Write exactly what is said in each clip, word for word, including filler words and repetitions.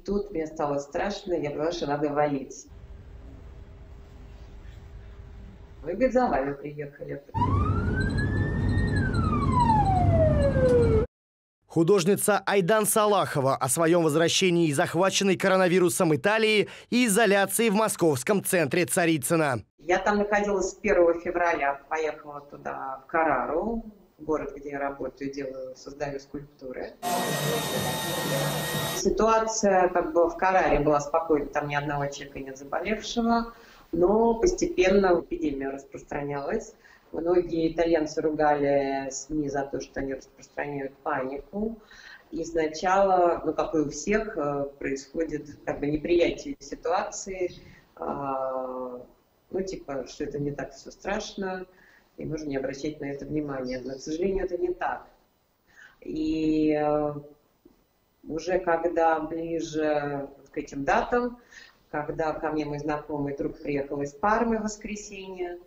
тут мне стало страшно, я поняла, что надо валить. Мы, говорит, за вами приехали. Художница Айдан Салахова о своем возвращении из захваченной коронавирусом Италии и изоляции в московском центре Царицыно. Я там находилась с первого февраля, поехала туда, в Каррару, город, где я работаю, делаю, создаю скульптуры. Ситуация как бы в Карраре была спокойна, там ни одного человека нет заболевшего, но постепенно эпидемия распространялась. Многие итальянцы ругали СМИ за то, что они распространяют панику. И сначала, ну как и у всех, происходит как бы неприятие ситуации, ну типа, что это не так все страшно, и нужно не обращать на это внимания. Но, к сожалению, это не так. И уже когда ближе к этим датам, когда ко мне мой знакомый друг приехал из Пармы в воскресенье,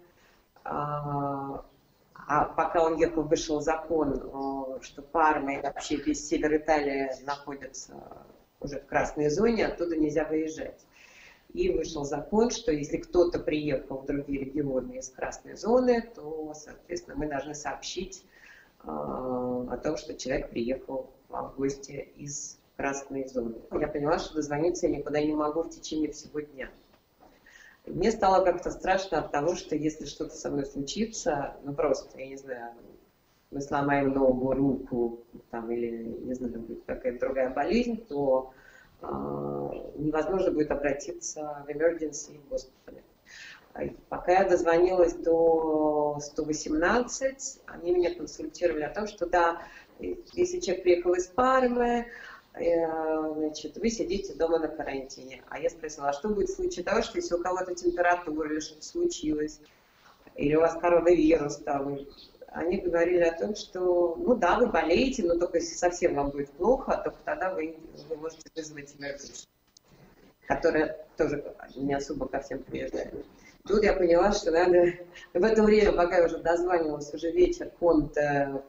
а, а пока он ехал, вышел закон, что Парма и вообще весь север Италии находятся уже в красной зоне, оттуда нельзя выезжать. И вышел закон, что если кто-то приехал в другие регионы из красной зоны, то, соответственно, мы должны сообщить а, о том, что человек приехал в гости из красной зоны. Я поняла, что дозвониться я никуда не могу в течение всего дня. Мне стало как-то страшно от того, что если что-то со мной случится, ну просто, я не знаю, мы сломаем ногу, руку, там, или, не знаю, будет какая-то другая болезнь, то э, невозможно будет обратиться в emergency в госпитале. Пока я дозвонилась до сто восемнадцать, они меня консультировали о том, что да, если человек приехал из Пармы, значит, вы сидите дома на карантине. А я спросила, а что будет в случае того, что если у кого-то температура или что-то случилось, или у вас коронавирус там? Они говорили о том, что, ну да, вы болеете, но только если совсем вам будет плохо, только тогда вы, вы можете вызвать emergency, которая тоже не особо ко всем приезжает. Тут я поняла, что надо... В это время, пока я уже дозванивалась, уже вечер, Конте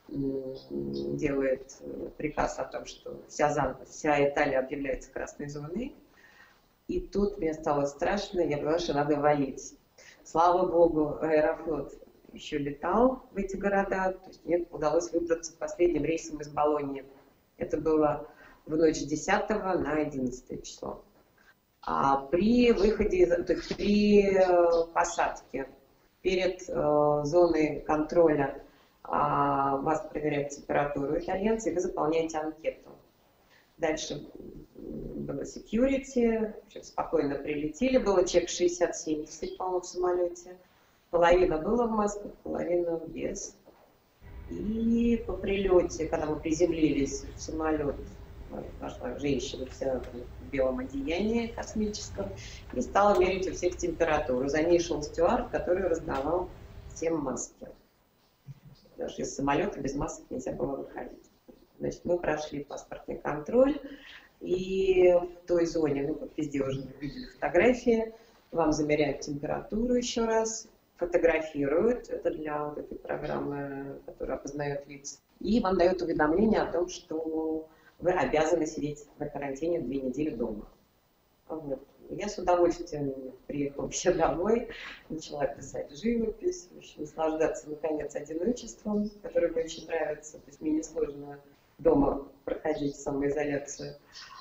делает приказ о том, что вся, вся Италия объявляется красной зоной. И тут мне стало страшно, я поняла, что надо валить. Слава богу, Аэрофлот еще летал в эти города, то есть мне удалось выбраться последним рейсом из Болоньи. Это было в ночь с десятого на одиннадцатое число. А при выходе, то есть при посадке, перед э, зоной контроля, вас проверяют температуру итальянцы, и вы заполняете анкету. Дальше было security, спокойно прилетели, было чек шестьдесят семьдесят, по-моему, в самолете. Половина была в масках, половина без. И по прилете, когда мы приземлились в самолет, пошла женщина вся в белом одеянии космическом и стала мерить у всех температуру. За ней шел стюард, который раздавал всем маски. Даже из самолета без масок нельзя было выходить. Значит, мы прошли паспортный контроль, и в той зоне, ну, как везде уже видели фотографии, вам замеряют температуру еще раз, фотографируют, это для вот этой программы, которая опознает лица, и вам дают уведомление о том, что вы обязаны сидеть на карантине две недели дома. Вот. Я с удовольствием приехала вообще домой, начала писать живопись, очень наслаждаться, наконец, одиночеством, которое мне очень нравится. То есть мне несложно дома проходить самоизоляцию.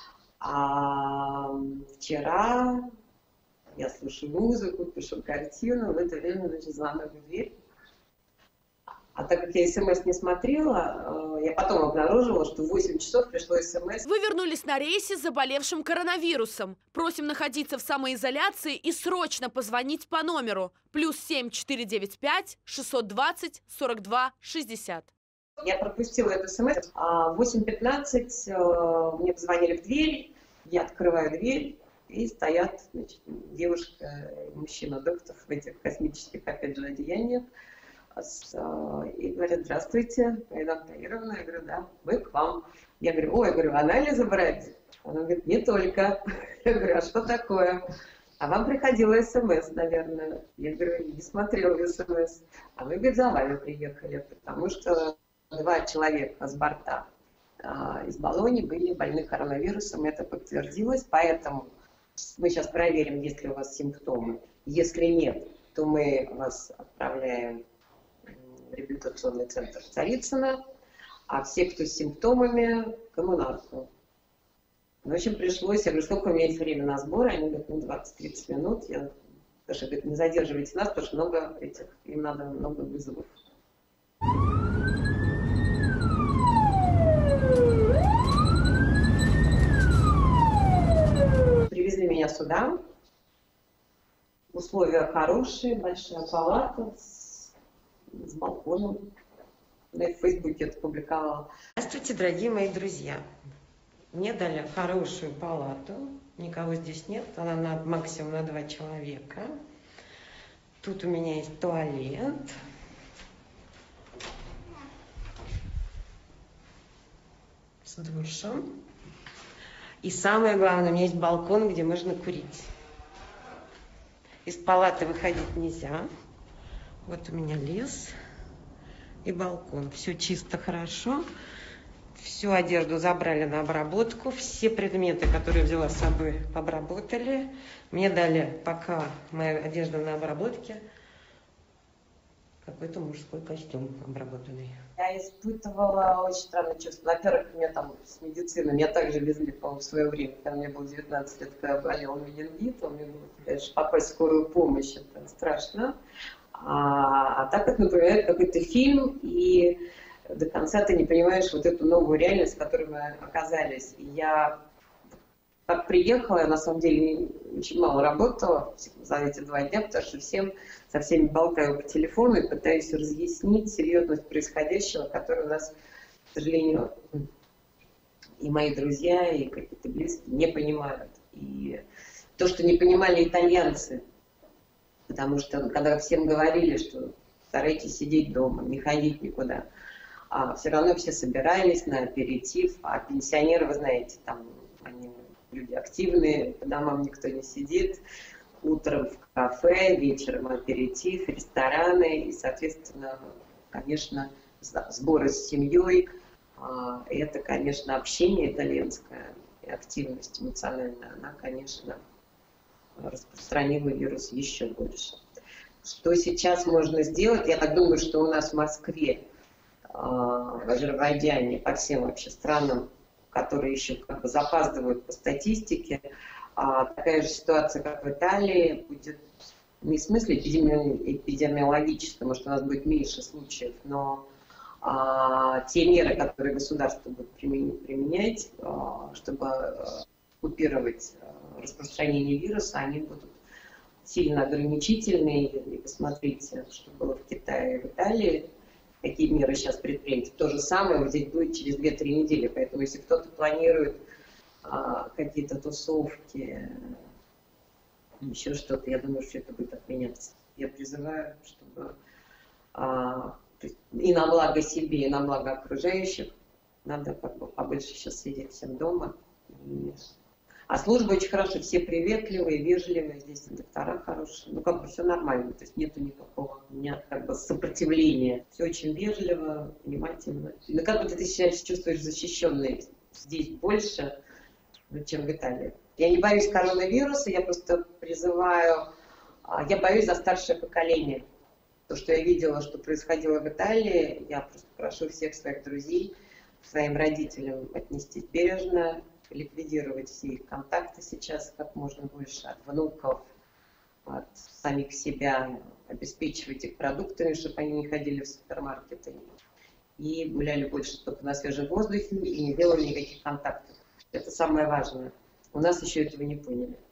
А вчера я слушаю музыку, пишу картину, в это время, значит, звонок в дверь. А так как я смс не смотрела, я потом обнаружила, что в восемь часов пришло смс. Вы вернулись на рейсе с заболевшим коронавирусом. Просим находиться в самоизоляции и срочно позвонить по номеру плюс семь четыре девять пять шестьсот двадцать сорок два шестьдесят. Я пропустила эту смс. А в восемь пятнадцать мне позвонили в дверь, я открываю дверь, и стоят, значит, девушка и мужчина-доктор в этих космических, опять же, одеяниях. И говорят: здравствуйте, Айдан Таировна. Я говорю: да, мы к вам. Я говорю: ой, я говорю, анализы брать? Она говорит: не только. Я говорю: а что такое? А вам приходила смс, наверное. Я говорю: не смотрела смс. А мы, говорит, за вами приехали, потому что два человека с борта из Болоньи были больны коронавирусом, это подтвердилось, поэтому мы сейчас проверим, есть ли у вас симптомы. Если нет, то мы вас отправляем в реабилитационный центр Царицына, а все, кто с симптомами, коммунарку. В общем, пришлось, я говорю, сколько у меня есть время на сбор, они говорят, ну, двадцать-тридцать минут, я даже говорю, не задерживайте нас, потому что много этих, им надо много вызовов. Привезли меня сюда, условия хорошие, большая палата с, с балконом. Я в Фейсбуке это публиковала. Здравствуйте, дорогие мои друзья. Мне дали хорошую палату, никого здесь нет, она на, максимум на два человека. Тут у меня есть туалет. С душем. И самое главное, у меня есть балкон, где можно курить. Из палаты выходить нельзя. Вот у меня лес и балкон. Все чисто, хорошо. Всю одежду забрали на обработку. Все предметы, которые я взяла с собой, обработали. Мне дали пока моя одежда на обработке какой-то мужской костюм обработанный. Я испытывала очень странное чувство. Во-первых, меня там с медициной, меня также везли, по-моему, в свое время, когда мне было девятнадцать лет, когда я болела менингитом, мне было, конечно, попасть в скорую помощь, это страшно. А, а так это напоминает какой-то фильм, и до конца ты не понимаешь вот эту новую реальность, в которой мы оказались. И я как приехала, я на самом деле очень мало работала за эти два дня, потому что всем, со всеми болтаю по телефону и пытаюсь разъяснить серьезность происходящего, которое у нас, к сожалению, и мои друзья, и какие-то близкие не понимают. И то, что не понимали итальянцы, потому что когда всем говорили, что старайтесь сидеть дома, не ходить никуда, а все равно все собирались на аперитив, а пенсионеры, вы знаете, там они люди активные, по домам никто не сидит, утром в кафе, вечером аперитив, рестораны, и, соответственно, конечно, сборы с семьей, это, конечно, общение итальянское, и активность эмоциональная, она, конечно, распространила вирус еще больше. Что сейчас можно сделать? Я так думаю, что у нас в Москве, в Азербайджане, по всем вообще странам, которые еще как бы запаздывают по статистике, а, такая же ситуация, как в Италии, будет не в смысле эпидеми... эпидемиологической, может, у нас будет меньше случаев, но а, те меры, которые государство будет применять, а, чтобы купировать распространение вируса, они будут сильно ограничительные. И посмотрите, что было в Китае и в Италии, какие меры сейчас предприняты. То же самое вот здесь будет через две-три недели. Поэтому если кто-то планирует а, какие-то тусовки, еще что-то, я думаю, что это будет отменяться. Я призываю, чтобы а, и на благо себе, и на благо окружающих надо как бы побольше сейчас сидеть всем дома. И... А служба очень хорошая, все приветливые, вежливые, здесь доктора хорошие, ну как бы все нормально, то есть нету никакого у меня как бы сопротивления, все очень вежливо, внимательно. Ну как бы ты себя чувствуешь защищенной здесь больше, чем в Италии. Я не боюсь коронавируса, я просто призываю, я боюсь за старшее поколение. То, что я видела, что происходило в Италии, я просто прошу всех своих друзей, своим родителям отнестись бережно, ликвидировать все их контакты сейчас как можно больше, от внуков, от самих себя, обеспечивать их продуктами, чтобы они не ходили в супермаркеты и гуляли больше только на свежем воздухе и не делали никаких контактов. Это самое важное. У нас еще этого не поняли.